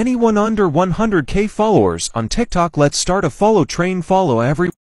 Anyone under 100k followers on TikTok, let's start a follow train. Follow every